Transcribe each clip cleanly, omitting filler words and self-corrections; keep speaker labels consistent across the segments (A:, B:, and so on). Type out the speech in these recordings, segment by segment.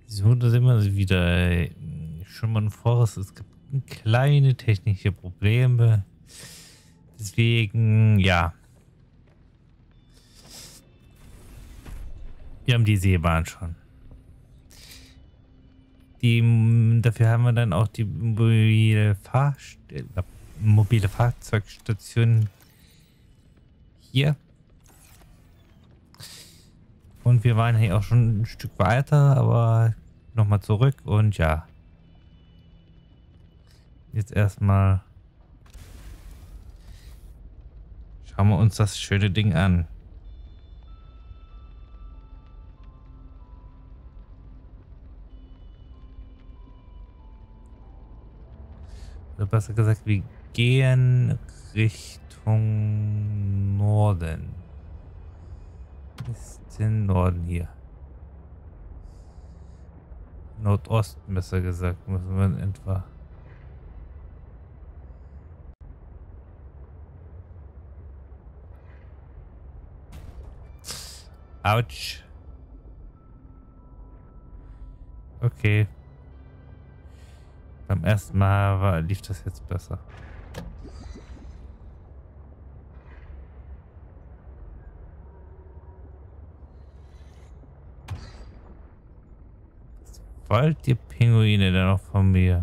A: So, da sind wir wieder. Schon mal Forest. Es gibt kleine technische Probleme. Deswegen, ja. Wir haben die Seebahn schon. Dafür haben wir dann auch die mobile Fahrzeugstation hier. Und wir waren hier auch schon ein Stück weiter, aber nochmal zurück und ja. Jetzt erstmal schauen wir uns das schöne Ding an. Oder besser gesagt, wir gehen Richtung Norden. Ist den Norden hier. Nordosten, besser gesagt, müssen wir in etwa. Autsch. Okay. Beim ersten Mal lief das jetzt besser. Wollt ihr Pinguine denn noch von mir?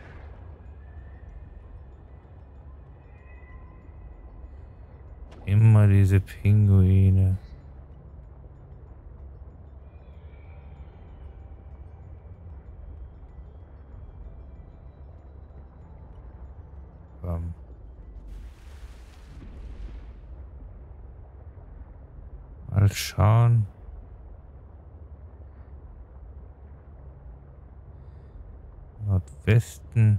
A: Immer diese Pinguine. Mal schauen. Nordwesten.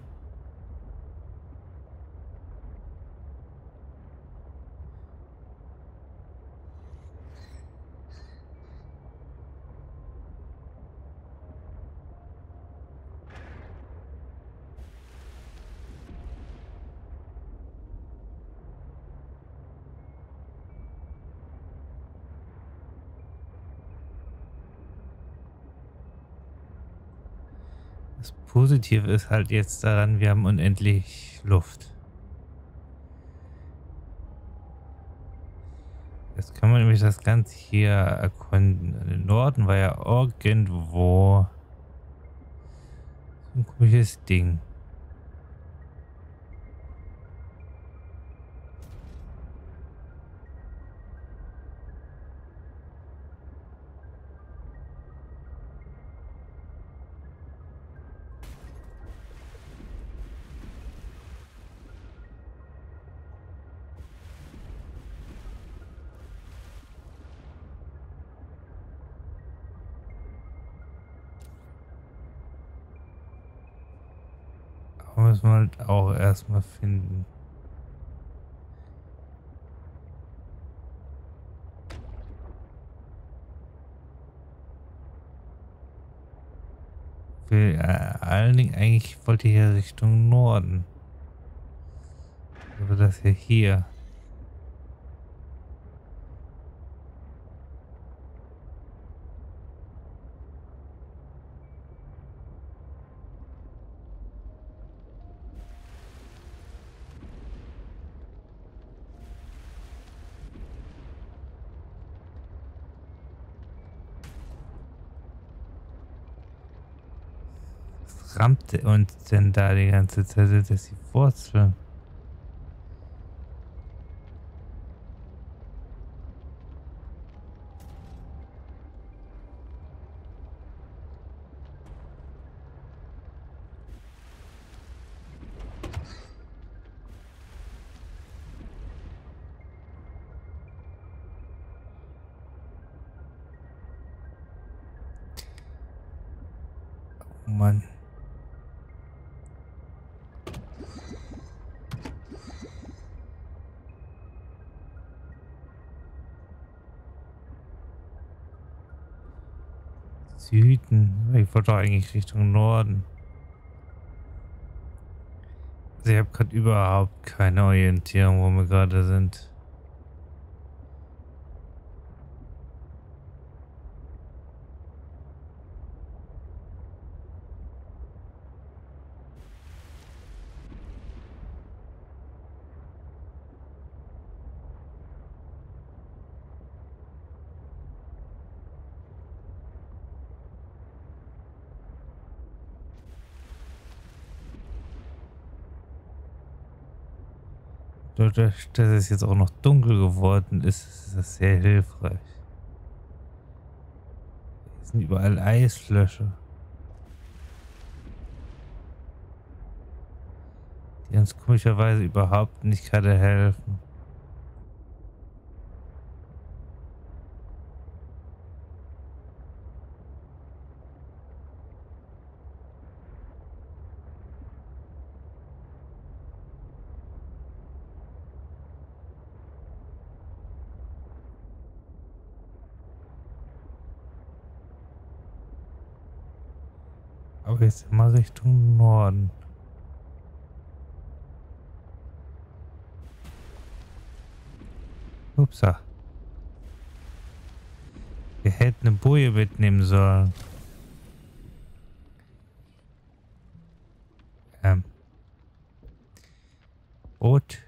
A: Das Positive ist halt jetzt daran, wir haben unendlich Luft. Jetzt kann man nämlich das Ganze hier erkunden. Im Norden war ja irgendwo so ein komisches Ding. Aber müssen wir halt auch erstmal finden. Allen Dingen eigentlich wollte ich ja Richtung Norden. Aber das ja hier. Was rammt uns denn da die ganze Zeit? Sind das die Wurzeln? Oh Mann. Süden. Ich wollte doch eigentlich Richtung Norden. Also ich habe gerade überhaupt keine Orientierung, wo wir gerade sind. Dadurch, dass es jetzt auch noch dunkel geworden ist, ist das sehr hilfreich. Hier sind überall Eislöcher, die uns komischerweise überhaupt nicht gerade helfen. Aber jetzt immer Richtung Norden. Upsa. Wir hätten eine Boje mitnehmen sollen. Boot.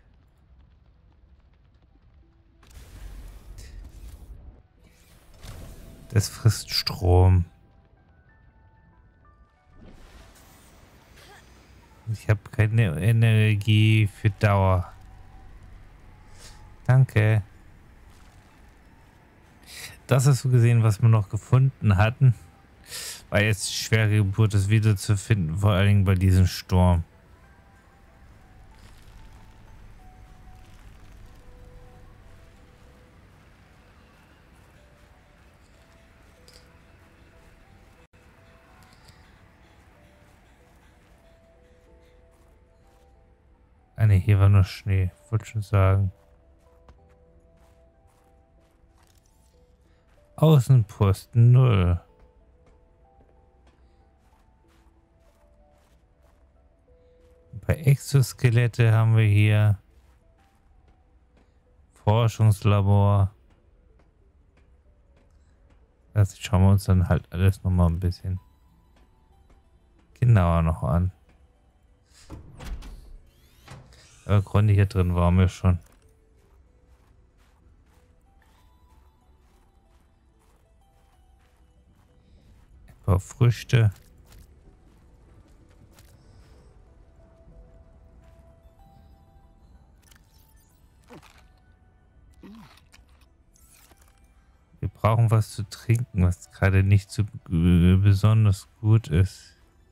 A: Das frisst Strom. Ich habe keine Energie für Dauer. Danke. Das ist so gesehen, was wir noch gefunden hatten. War jetzt die schwere Geburt, das wiederzufinden, vor allen Dingen bei diesem Sturm. Ah ne, hier war nur Schnee, wollte schon sagen. Außenposten 0. Bei Exoskelette haben wir hier Forschungslabor. Das schauen wir uns dann halt alles nochmal ein bisschen genauer noch an. Aber Grunde hier drin waren wir schon. Ein paar Früchte. Wir brauchen was zu trinken, was gerade nicht so besonders gut ist.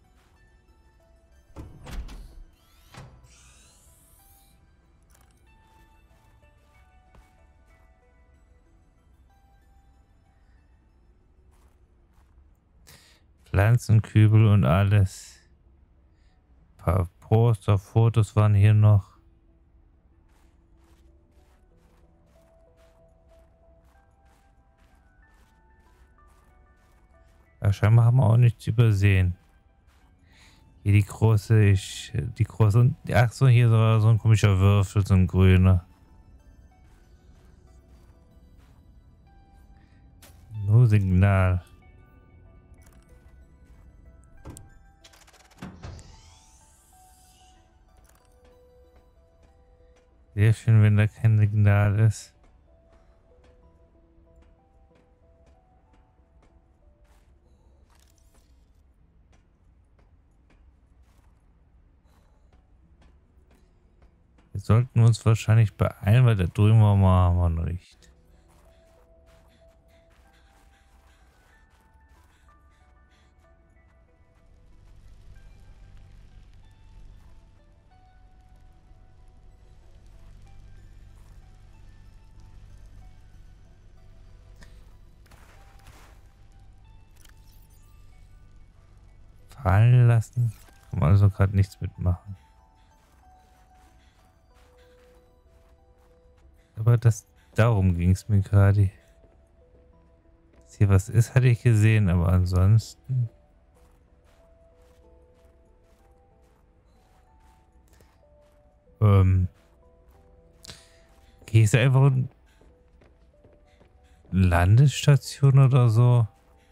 A: Pflanzenkübel und alles. Ein paar Poster, Fotos waren hier noch. Ja, scheinbar haben wir auch nichts übersehen. Hier die große, ach so, hier so ein komischer Würfel, so ein grüner. Nur Signal. Sehr schön, wenn da kein Signal ist. Wir sollten uns wahrscheinlich beeilen, weil da drüben haben wir noch nicht. Fallen lassen. Kann man also gerade nichts mitmachen. Aber darum ging es mir gerade. Dass hier was ist, hatte ich gesehen, aber ansonsten. Okay, ist da einfach eine Landestation oder so?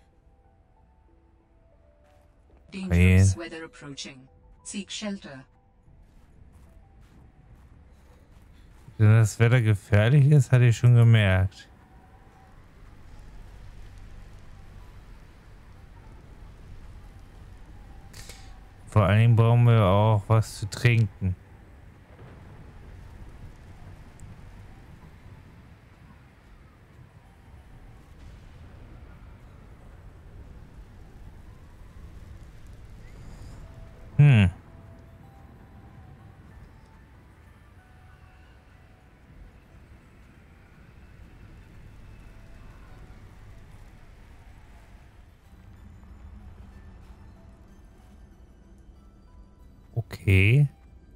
B: Dangerous weather approaching. Seek shelter.
A: Wenn das Wetter gefährlich ist, hatte ich schon gemerkt. Vor allen Dingen brauchen wir auch was zu trinken. Hm. Okay.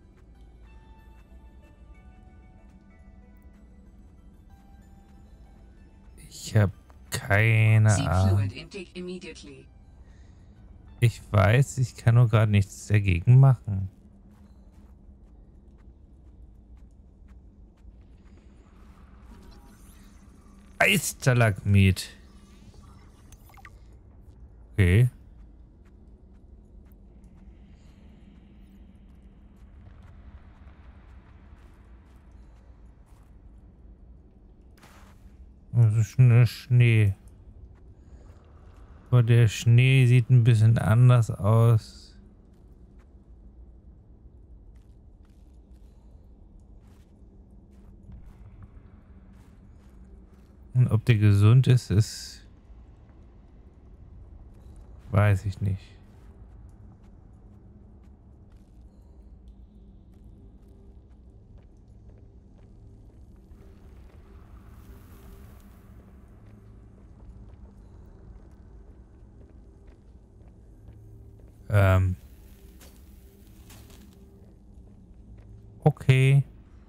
A: Ich habe keine
B: Seek
A: Ahnung.
B: fluid intake immediately.
A: Ich weiß, ich kann nur gerade nichts dagegen machen. Eisstalagmit. Okay. Das ist nur Schnee. Aber der Schnee sieht ein bisschen anders aus. Und ob der gesund ist, weiß ich nicht. Okay.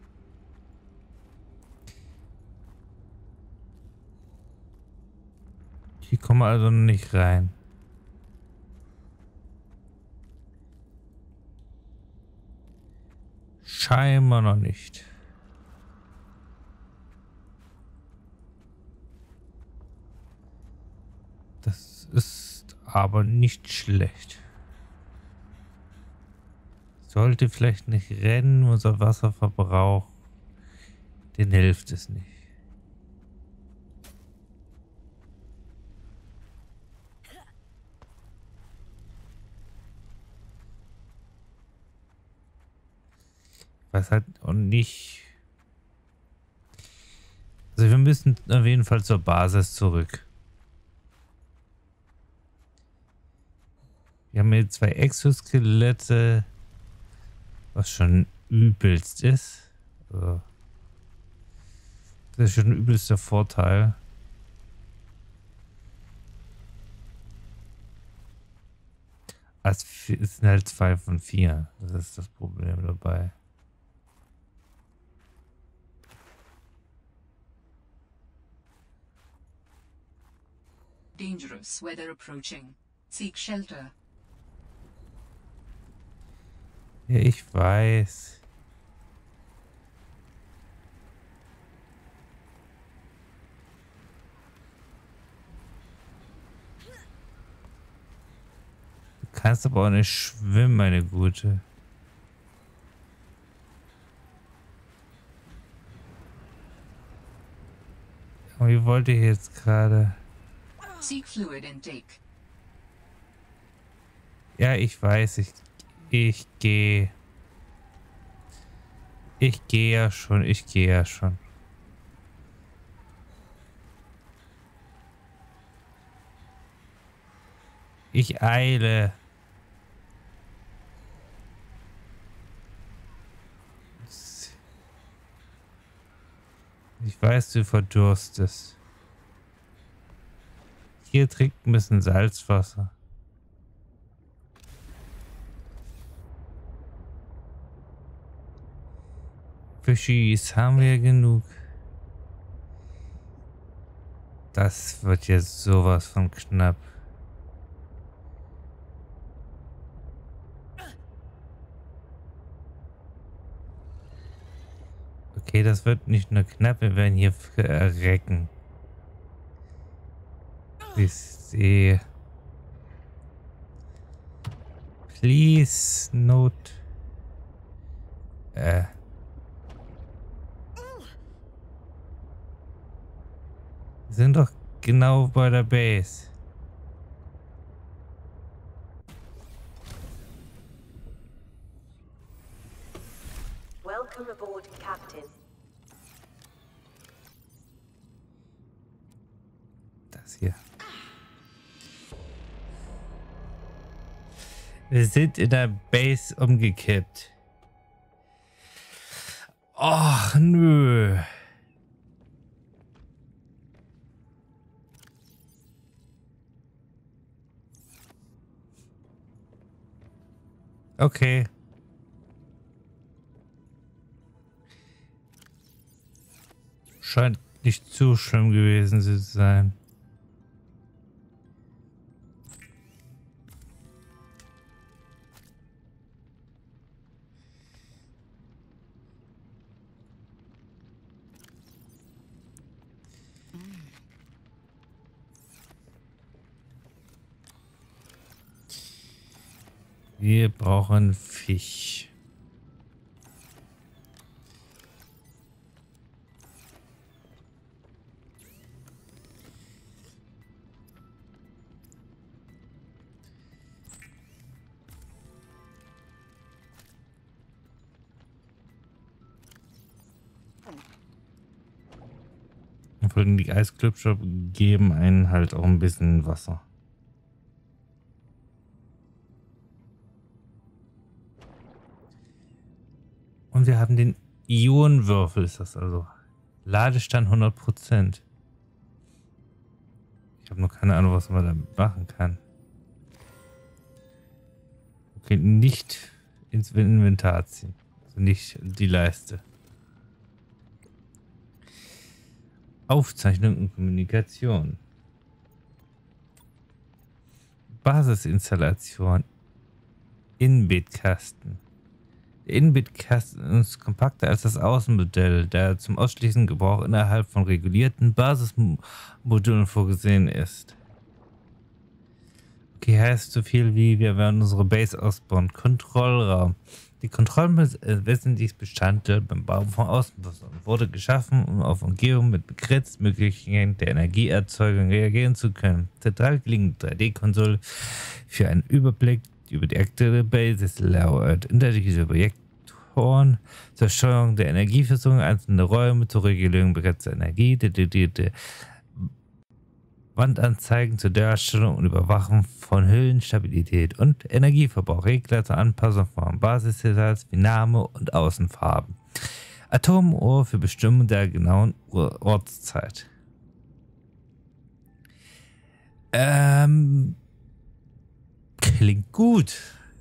A: Hier kommen wir also nicht rein. Scheinbar noch nicht. Das ist aber nicht schlecht. Sollte vielleicht nicht rennen, unser Wasserverbrauch. Den hilft es nicht. Weiß halt auch nicht. Also wir müssen auf jeden Fall zur Basis zurück. Wir haben hier 2 Exoskelette, was schon übelst ist. Also, das ist schon ein übelster Vorteil. Es sind halt 2 von 4. Das ist das Problem dabei.
B: Dangerous weather approaching. Seek shelter.
A: Ja, ich weiß. Du kannst aber auch nicht schwimmen, meine Gute. Aber wie wollte ich jetzt gerade?
B: Seek fluid intake.
A: Ja, ich weiß, ich gehe. Ich gehe ja schon, ich gehe ja schon. Ich eile. Ich weiß, du verdurstest. Hier trinkt ein bisschen Salzwasser. Fischis haben wir genug. Das wird jetzt sowas von knapp. Okay, das wird nicht nur knapp, wir werden hier verrecken. Ich sehe. Please, note. Wir sind doch genau bei der Base.
C: Welcome aboard, Captain.
A: Das hier. Wir sind in der Base umgekippt. Ach, nö. Okay. Scheint nicht zu schlimm gewesen zu sein. Wir brauchen Fisch. Die Eisklipscher geben einen halt auch ein bisschen Wasser. Und wir haben den Ionenwürfel, ist das also. Ladestand 100%. Ich habe noch keine Ahnung, was man damit machen kann. Okay, nicht ins Inventar ziehen. Also nicht die Leiste. Aufzeichnung und Kommunikation. Basisinstallation. Inbit-Kasten. Der Inbit-Kasten ist kompakter als das Außenmodell, der zum ausschließlichen Gebrauch innerhalb von regulierten Basismodulen vorgesehen ist. Okay, heißt so viel wie wir werden unsere Base ausbauen. Kontrollraum. Die Kontrollraum ist wesentliches Bestandteil beim Bau von Außenwasser und wurde geschaffen, um auf Umgebung mit begrenzten Möglichkeiten der Energieerzeugung reagieren zu können. Zentral gelegene 3D-Konsole für einen Überblick über die aktuelle Basis Layout, interaktive Projektoren zur Steuerung der Energieversorgung einzelner Räume, zur Regulierung begrenzter Energie, dedizierte Wandanzeigen zur Darstellung und Überwachung von Hüllenstabilität und Energieverbrauch, Regler zur Anpassung von Basisdetails wie Name und Außenfarben. Atomuhr für Bestimmung der genauen Ortszeit. Klingt gut.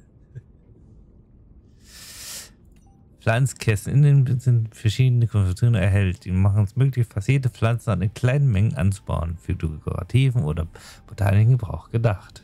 A: Pflanzkästen in denen sind verschiedene Konfigurationen erhält. Die machen es möglich, fast jede Pflanze in kleinen Mengen anzubauen. Für dekorativen oder botanischen Gebrauch gedacht.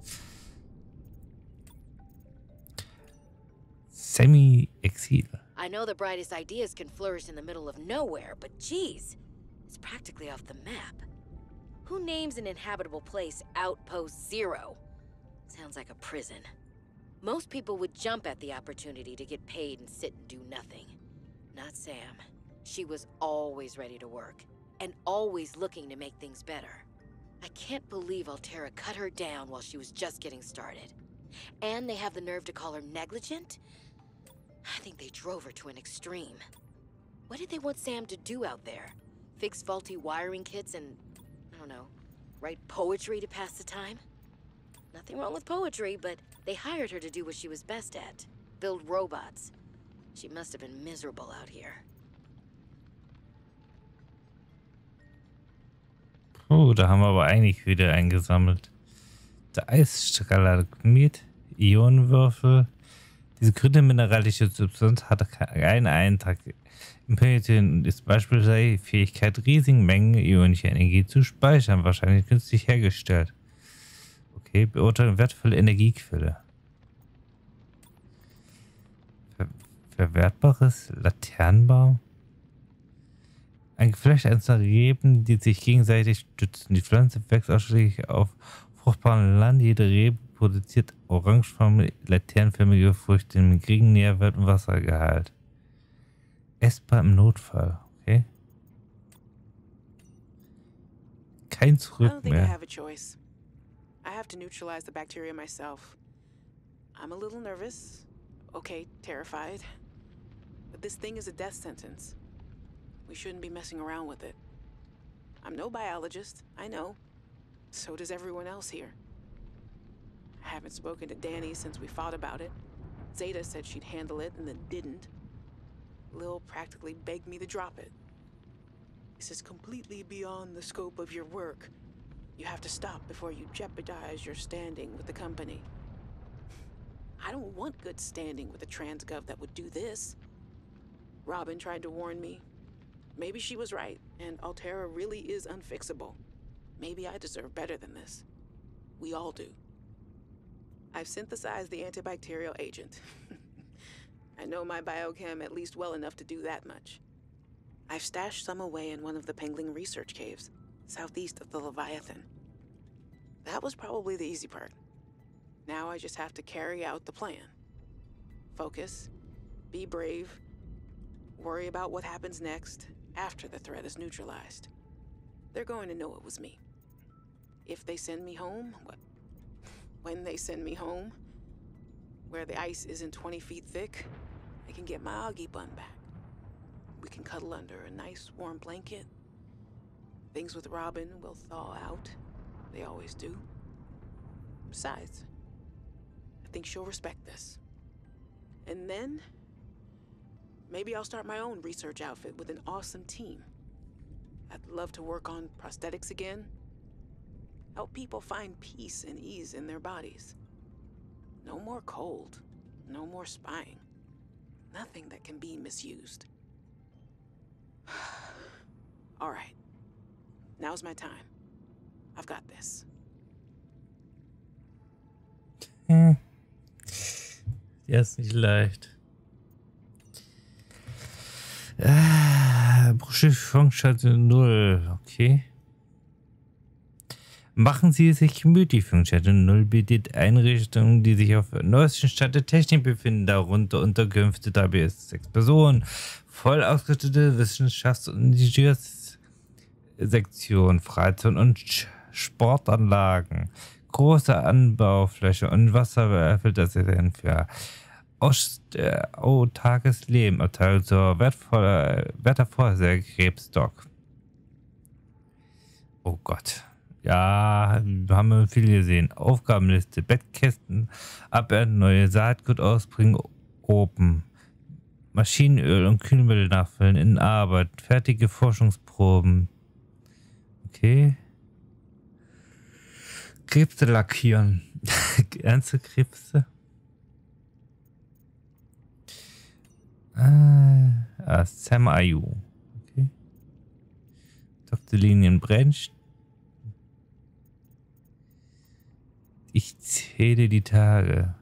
A: Semi-Exil.
C: I know the brightest ideas can flourish in the middle of nowhere, but geez, it's practically off the map. Who names an inhabitable place Outpost Zero? Sounds like a prison. Most people would jump at the opportunity to get paid and sit and do nothing. Not Sam. She was always ready to work, and always looking to make things better. I can't believe Altera cut her down while she was just getting started. And they have the nerve to call her negligent? I think they drove her to an extreme. What did they want Sam to do out there? Fix faulty wiring kits and, I don't know, write poetry to pass the time? Nothing wrong with poetry, but they hired her to do what she was best at. Build robots. She must have been miserable out here.
A: Oh, da haben wir aber eigentlich wieder eingesammelt. Der Eisstalagmit, Ionenwürfel. Diese grüne mineralische Substanz hat keinen Eintrag im Periodium und ist beispielsweise die Fähigkeit, riesigen Mengen ionischer Energie zu speichern, wahrscheinlich künstlich hergestellt. Okay, beurteilen wertvolle Energiequelle. Verwertbares Laternenbaum. Ein Geflecht einzelner Reben, die sich gegenseitig stützen. Die Pflanze wächst ausschließlich auf fruchtbarem Land. Jede Rebe produziert orangefarbene, laternenförmige Früchte mit geringem Nährwert und Wassergehalt. Essbar im Notfall. Okay. Kein Zurück mehr.
D: I have to neutralize the bacteria myself. I'm a little nervous. Okay, terrified. But this thing is a death sentence. We shouldn't be messing around with it. I'm no biologist, I know. So does everyone else here. I haven't spoken to Danny since we fought about it. Zeta said she'd handle it and then didn't. Lil practically begged me to drop it. This is completely beyond the scope of your work. You have to stop before you jeopardize your standing with the company. I don't want good standing with a transgov that would do this. Robin tried to warn me. Maybe she was right, and Alterra really is unfixable. Maybe I deserve better than this. We all do. I've synthesized the antibacterial agent. I know my biochem at least well enough to do that much. I've stashed some away in one of the Pengling research caves, southeast of the Leviathan. That was probably the easy part. Now I just have to carry out the plan. Focus, be brave, worry about what happens next after the threat is neutralized. They're going to know it was me. If they send me home, when they send me home, where the ice isn't 20 feet thick, I can get my Augie bun back. We can cuddle under a nice warm blanket. Things with Robin will thaw out. They always do. Besides, I think she'll respect this. And then, maybe I'll start my own research outfit with an awesome team. I'd love to work on prosthetics again. Help people find peace and ease in their bodies. No more cold. No more spying. Nothing that can be misused. All right. Now's my time. I've got this.
A: Ja, ist nicht leicht. Funktion 0. Okay. Machen Sie es sich gemütlich. Funktion 0 bietet Einrichtungen, die sich auf neuesten Stand der Technik befinden, darunter Unterkünfte, dabei ist 6 Personen, voll ausgerüstete Wissenschafts- und Ingenieurssektion, Freizeit- und Sportanlagen, große Anbaufläche und Wasserfilterstellen für autarkes Leben, Abteilung zur Wettervorhersage, Krebsdock. Oh Gott. Ja, haben wir viel gesehen. Aufgabenliste, Bettkästen, abernten, neue Saatgut ausbringen, oben. Maschinenöl und Kühlmittel nachfüllen, in Arbeit, fertige Forschungsproben. Okay. Krebse lackieren. Ernste Krebse? Sam Ayu. Okay. Dr. Linien brennt. Ich zähle die Tage.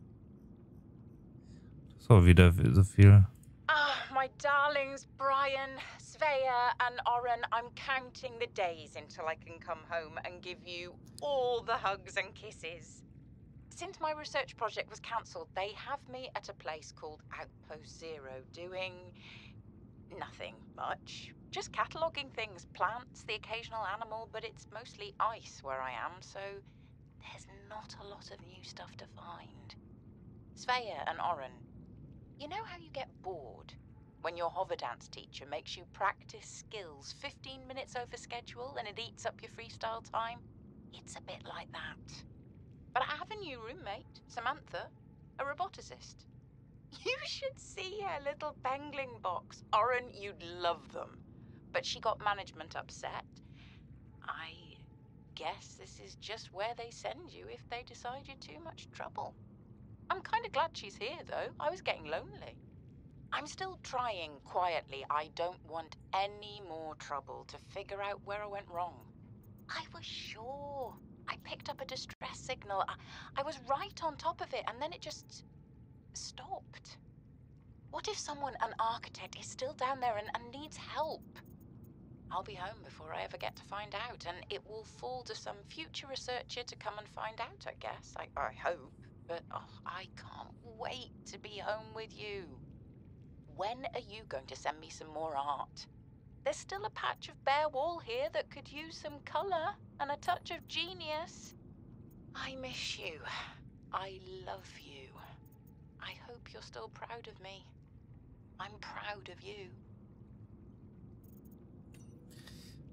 A: So, wieder so viel.
E: My darlings, Brian, Svea, and Oren, I'm counting the days until I can come home and give you all the hugs and kisses. Since my research project was cancelled, they have me at a place called Outpost Zero, doing nothing much. Just cataloguing things, plants, the occasional animal, but it's mostly ice where I am, so there's not a lot of new stuff to find. Svea and Oren, you know how you get bored when your hover dance teacher makes you practice skills 15 minutes over schedule and it eats up your freestyle time? It's a bit like that. But I have a new roommate, Samantha, a roboticist. You should see her little Pengling box. Oren, you'd love them. But she got management upset. I guess this is just where they send you if they decide you're too much trouble. I'm kind of glad she's here, though. I was getting lonely. I'm still trying quietly. I don't want any more trouble to figure out where I went wrong. I was sure. I picked up a distress signal. I was right on top of it, and then it just stopped. What if someone, an architect, is still down there and needs help? I'll be home before I ever get to find out, and it will fall to some future researcher to come and find out, I guess. I hope. But I can't wait to be home with you. When are you going to send me some more art? There's still a patch of bare wall here that could use some colour and a touch of genius. I miss you. I love you. I hope you're still proud of me. I'm proud of you.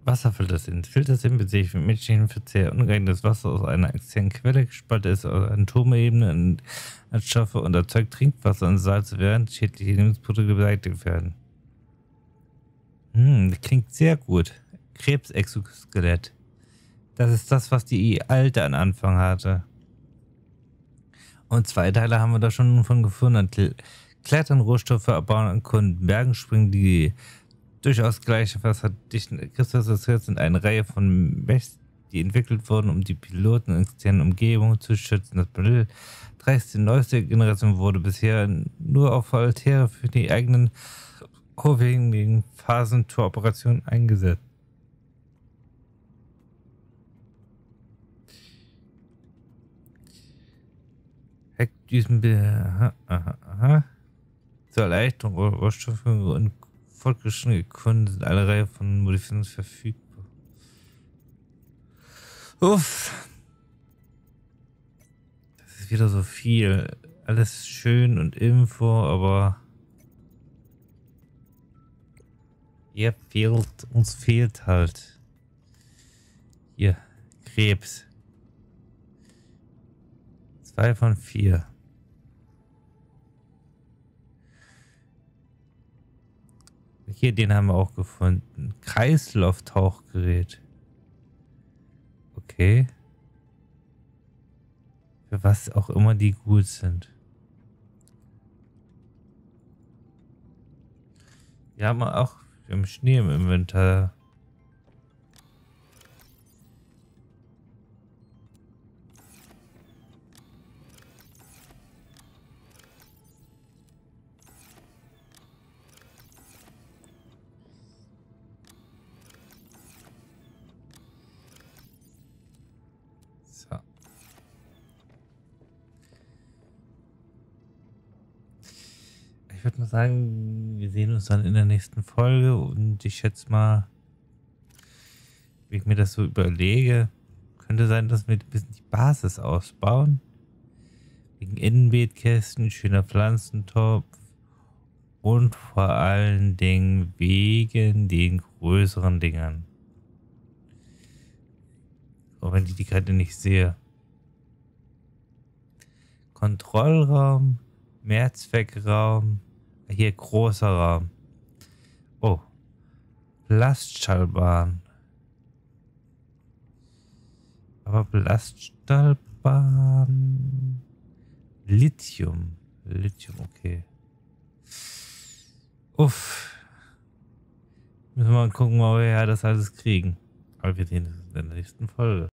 A: Wasserfilter sind. Filter sind bezüglich für menschlichen Verzehr ungeeignetes Wasser aus einer externen Quelle, gespalten ist aus Atomebene als Stoffe und erzeugt Trinkwasser und Salz, während schädliche Lebensmittel beseitigt werden. Das klingt sehr gut. Krebsexoskelett. Das ist das, was die alte am Anfang hatte. Und 2 Teile haben wir da schon von gefunden. Klettern, Rohstoffe abbauen und Kunden. Bergen springen, die durchaus gleiche wasserdichten Krebswasser sind eine Reihe von Mechs, die entwickelt wurden, um die Piloten in externen Umgebungen zu schützen. Das Modell 13 neueste Generation wurde bisher nur auf Altäre für die eigenen hochwertigen Phasentour-Operationen eingesetzt. Heckdüsen zur Erleichterung Rohstoffe und fortgeschrittene Kunden sind alle Reihe von Modifikationen verfügbar. Uff. Das ist wieder so viel. Alles schön und Info, aber uns fehlt halt. Hier, Krebs. 2 von 4. Hier, den haben wir auch gefunden. Kreislauftauchgerät. Okay. Für was auch immer die gut sind. Wir haben auch Schnee im Inventar. Ich würde mal sagen, wir sehen uns dann in der nächsten Folge und ich schätze mal, wie ich mir das so überlege, könnte sein, dass wir ein bisschen die Basis ausbauen. Wegen Innenbeetkästen, schöner Pflanzentopf und vor allen Dingen wegen den größeren Dingern. Auch wenn ich die gerade nicht sehe. Kontrollraum, Mehrzweckraum. Hier großer Raum. Oh. Lastschallbahn. Aber Lastschallbahn. Lithium. Lithium, okay. Uff. Müssen wir mal gucken, ob wir ja das alles kriegen. Aber wir sehen uns in der nächsten Folge.